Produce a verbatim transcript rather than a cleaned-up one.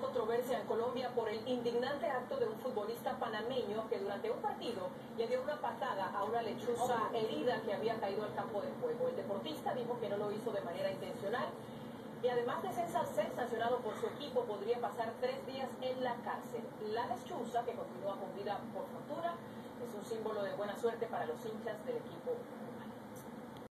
controversia en Colombia por el indignante acto de un futbolista panameño que durante un partido le dio una patada a una lechuza herida que había caído al campo de juego. El deportista dijo que no lo hizo de manera intencional y además de ser sancionado por su equipo podría pasar tres días en la cárcel. La lechuza, que continúa con vida por fortuna, es un símbolo de buena suerte para los hinchas del equipo.